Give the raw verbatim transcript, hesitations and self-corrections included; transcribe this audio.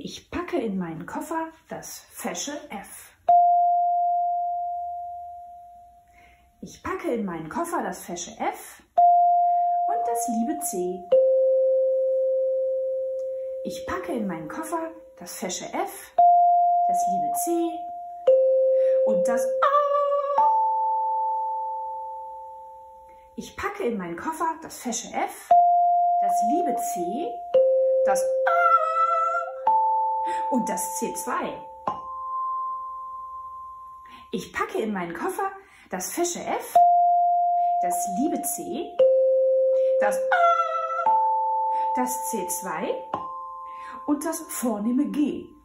Ich packe in meinen Koffer das fesche F. Ich packe in meinen Koffer das fesche F und das liebe C. Ich packe in meinen Koffer das fesche F, das liebe C und das A. Ich packe in meinen Koffer das fesche F, das liebe C, das A und das C zwei. Ich packe in meinen Koffer das fesche F, das liebe C, das A, das C zwei und das vornehme G.